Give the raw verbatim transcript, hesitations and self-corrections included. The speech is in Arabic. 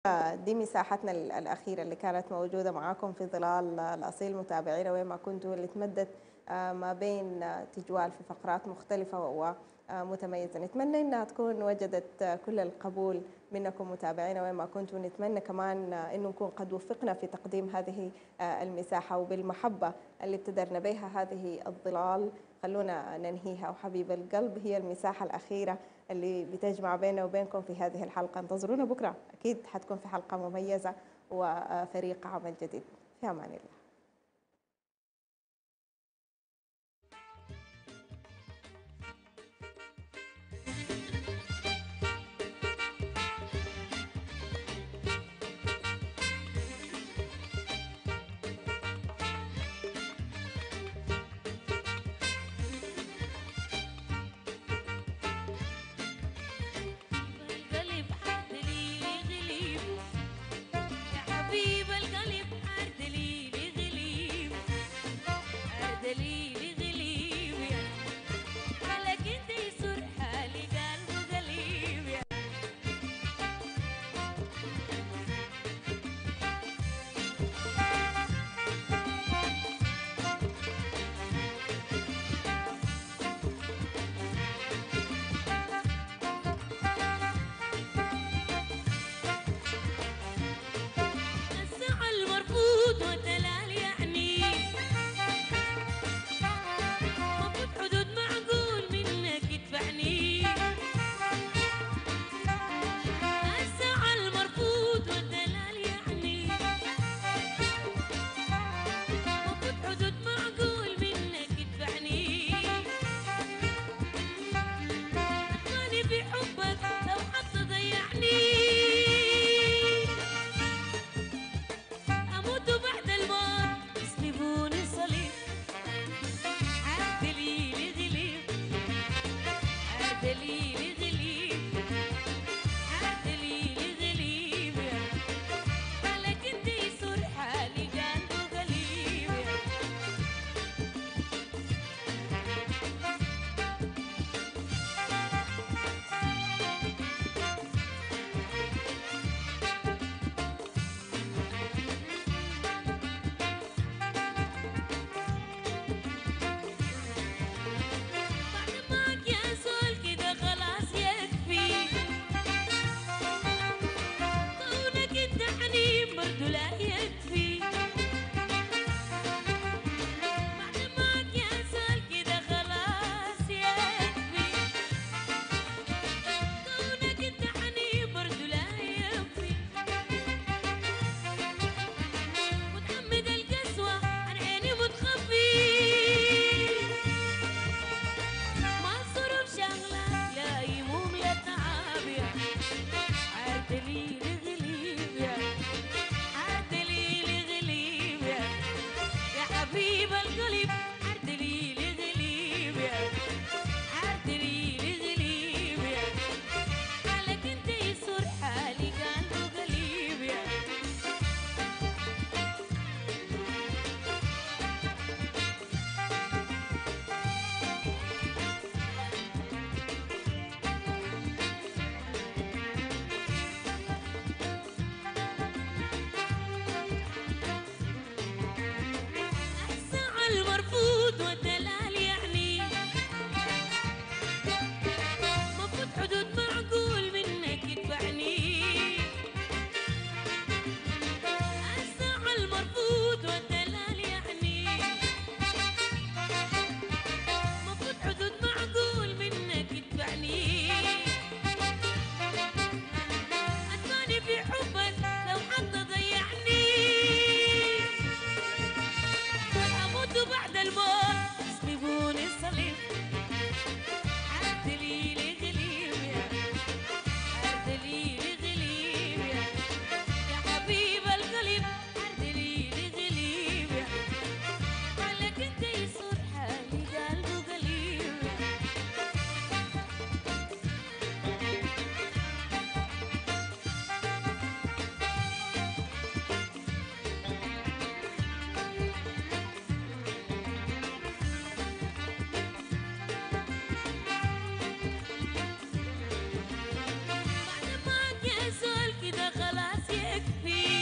دي مساحتنا ال الأخيرة اللي كانت موجودة معاكم في ظلال الأصيل متابعينا وين ما كنتوا، واللي تمدت آآ ما بين آه، تجوال في فقرات مختلفة ومتميزة. نتمنى إنها تكون وجدت آه، كل القبول منكم متابعينا وين ما كنتوا، ونتمنى كمان آه، إنه نكون قد وفقنا في تقديم هذه آآ المساحة، وبالمحبة اللي ابتدرنا بها هذه الظلال خلونا ننهيها. وحبيب القلب هي المساحة الأخيرة اللي بتجمع بيننا وبينكم في هذه الحلقة. انتظرونا بكرة، أكيد حتكون في حلقة مميزة وفريق عمل جديد. في أمان الله. القلب حدليلي غليب، يا حبيب القلب حدليلي غليب، حدليلي غليب يا على كنت يسر حالي قلبه قليب يا الساعة المرفوض والدلال يعني مفروض حدود معقول منك يدفعني. الساعة المرفوض والدلال يعني مفروض حدود معقول منك يدفعني. أخواني في حبك لو حط ضيعني، أموت بعد الموت يسلبوني صليب. عدليلي غليب، عدليلي غليب، عدليلي غليب على كنت يسر حالي قلبه قليب. بعد معك يا زول كده خلاص يكفي، كونك انت حنين برضو لا يكفي. بعد معك يا زول كده خلاص يكفي، كونك انت حنين برضو لا يكفي. متحمد القسوة عن عيني متخفي، ما الظروف شغلة لا يموم لا تعب يا عدليلي غليب يا عدليلي غليب يا يا حبيب القلب عدليلي غليب يا عدليلي غليب يا حالك انت يسر حالي قلبه قليب يا يكفي